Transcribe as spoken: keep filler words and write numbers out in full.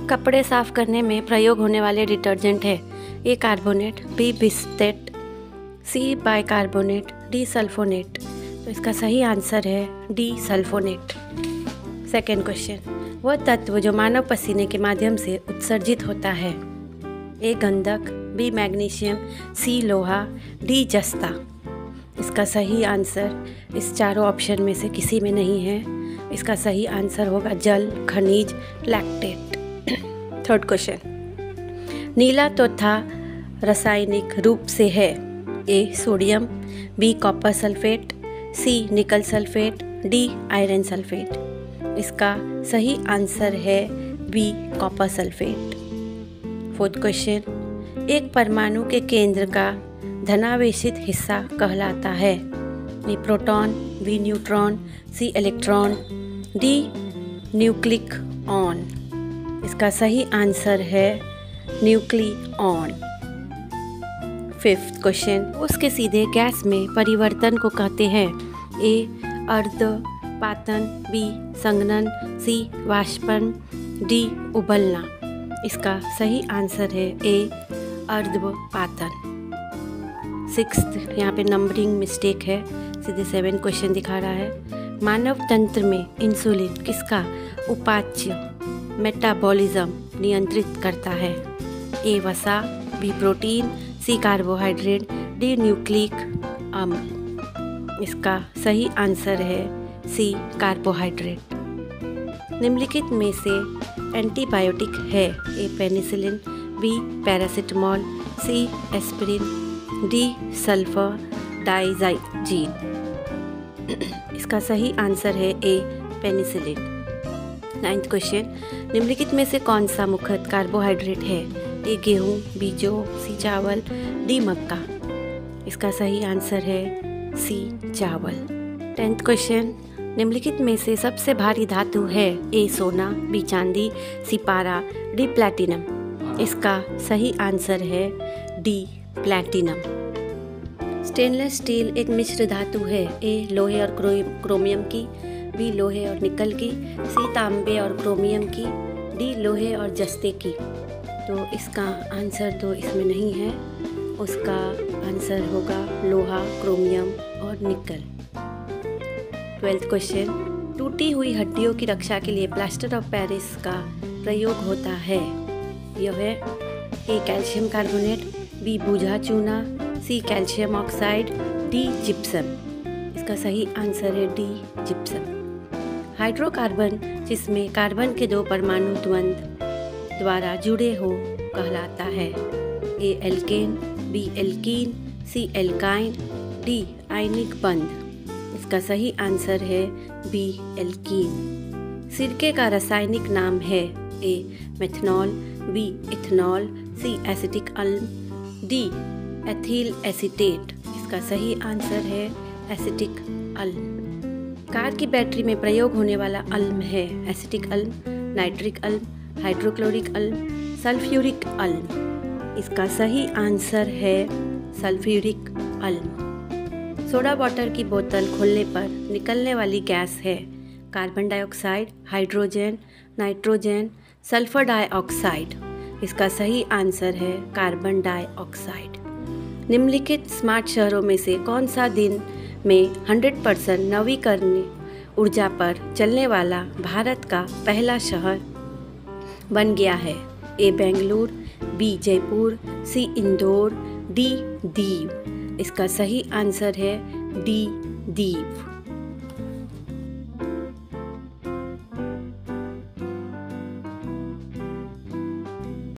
कपड़े साफ करने में प्रयोग होने वाले डिटर्जेंट है ए कार्बोनेट, बी बिस्टेट, सी बाइकार्बोनेट, डी सल्फोनेट। तो इसका सही आंसर है डी सल्फोनेट। सेकेंड क्वेश्चन, वह तत्व जो मानव पसीने के माध्यम से उत्सर्जित होता है ए गंधक, बी मैग्नीशियम, सी लोहा, डी जस्ता। इसका सही आंसर इस चारों ऑप्शन में से किसी में नहीं है। इसका सही आंसर होगा जल, खनिज, लैक्टेट। थर्ड क्वेश्चन, नीला तोथा रासायनिक रूप से है A sodium, B copper sulphate, C nickel sulphate, D iron sulphate. इसका सही आंसर है B copper sulphate. Fourth question, एक परमाणु के केंद्र का धनावेशित हिस्सा कहलाता है A proton, B neutron, C electron, D nucleon. इसका सही आंसर है न्यूक्लियॉन। फिफ्थ क्वेश्चन, उसके सीधे गैस में परिवर्तन को कहते हैं ए अर्धपातन, बी संघनन, सी वाष्पन, डी उबलना। इसका सही आंसर है ए अर्धपातन। सिक्स्थ, यहाँ पे नंबरिंग मिस्टेक है, सीधे सेवन क्वेश्चन दिखा रहा है। मानव तंत्र में इंसुलिन किसका उपाच्य मेटाबॉलिज्म नियंत्रित करता है ए वसा, B protein, C carbohydrate, D nucleic अम्ल। इसका सही आंसर है सी कार्बोहाइड्रेट। निम्नलिखित में से एंटीबायोटिक है A penicillin, B paracetamol, C aspirin, D sulphur डाइजाइजीन। इसका सही आंसर है ए पेनिसिलिन। नाइन्थ क्वेश्चन, निम्नलिखित में से कौन सा मुख्यतः कार्बोहाइड्रेट है ए गेहूँ, बी जौ, सी चावल, डी मक्का। इसका सही आंसर है सी चावल। टेंथ क्वेश्चन, निम्नलिखित में से सबसे भारी धातु है ए सोना, बी चांदी, सी पारा, डी प्लैटिनम। इसका सही आंसर है डी प्लैटिनम। स्टेनलेस स्टील एक मिश्र धातु है ए लोहे और क्रोमियम की, बी लोहे और निकल की, सी तांबे और क्रोमियम की, डी लोहे और जस्ते की। तो इसका आंसर तो इसमें नहीं है, उसका आंसर होगा लोहा, क्रोमियम और निकल। ट्वेल्थ क्वेश्चन, टूटी हुई हड्डियों की रक्षा के लिए प्लास्टर ऑफ पेरिस का प्रयोग होता है यह है ए कैल्शियम कार्बोनेट, बी बूझा चूना, C calcium oxide, D gypsum. इसका सही आंसर है डी जिप्सम। हाइड्रोकार्बन जिसमें कार्बन के दो परमाणु द्वंद्व द्वारा जुड़े हो कहलाता है A alkane, B alkene, C alkyne, D ionic बंध। इसका सही आंसर है बी एल्कीन। सिरके का रासायनिक नाम है A methanol, B ethanol, C acetic अम्ल, डी एथिल एसीटेट। इसका सही आंसर है एसिटिक अम्ल। कार की बैटरी में प्रयोग होने वाला अम्ल है एसिटिक अम्ल, नाइट्रिक अम्ल, हाइड्रोक्लोरिक अम्ल, सल्फ्यूरिक अम्ल। इसका सही आंसर है सल्फ्यूरिक अम्ल। सोडा वाटर की बोतल खोलने पर निकलने वाली गैस है carbon dioxide, hydrogen, nitrogen, sulphur dioxide. इसका सही आंसर है कार्बन डाइऑक्साइड। निम्नलिखित स्मार्ट शहरों में से कौन सा दिन में सौ परसेंट नवीकरणीय ऊर्जा पर चलने वाला भारत का पहला शहर बन गया है A Bengaluru, B Jaipur, C Indore, D Diu. इसका सही आंसर है डी दीव।